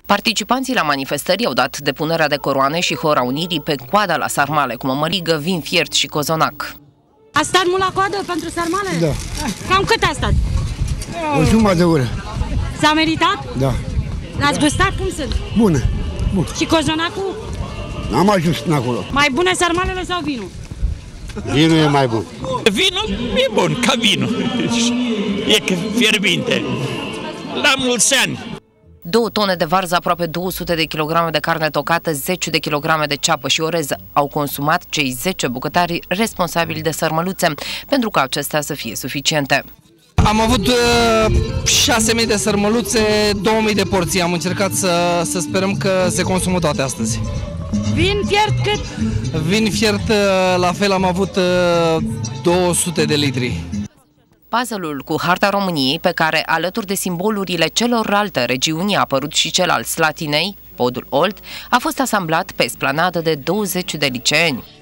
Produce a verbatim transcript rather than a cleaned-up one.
Participanții la manifestări au dat depunerea de coroane și Hora Unirii pe coada la sarmale, cu mămăligă, vin fiert și cozonac. A stat mult la coadă pentru sarmale? Da. Cam cât a stat? O jumătate de oră. S-a meritat? Da. L-ați gustat? Cum sunt? Bună. Bun. Și cozonacul? N-am ajuns până acolo. Mai bune sarmalele sau vinul? Vinul e mai bun. Vinul e bun, ca vinul. E fierbinte. La mulți ani. Două tone de varză, aproape două sute de kilograme de carne tocată, zece de kilograme de ceapă și orez au consumat cei zece bucătari responsabili de sărmăluțe, pentru ca acestea să fie suficiente. Am avut uh, șase mii de sărmăluțe, două mii de porții. Am încercat să, să sperăm că se consumă toate astăzi. Vin fiert cât? Vin fiert, uh, la fel am avut uh, două sute de litri. Puzzle-ul cu harta României, pe care, alături de simbolurile celorlalte regiuni, a apărut și cel al Slatinei, podul Olt, a fost asamblat pe esplanadă de douăzeci de liceeni.